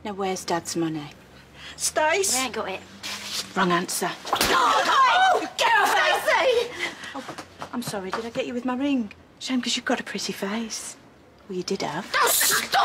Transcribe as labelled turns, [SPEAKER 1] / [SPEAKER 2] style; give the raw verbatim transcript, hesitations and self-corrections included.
[SPEAKER 1] Now, where's Dad's money?
[SPEAKER 2] Stace?
[SPEAKER 3] I ain't got it.
[SPEAKER 1] Wrong answer.
[SPEAKER 3] Oh, get off, Stacey!
[SPEAKER 1] Oh, I'm sorry, did I get you with my ring? Shame, because you've got a pretty face. Well, you did have.
[SPEAKER 3] Oh, stop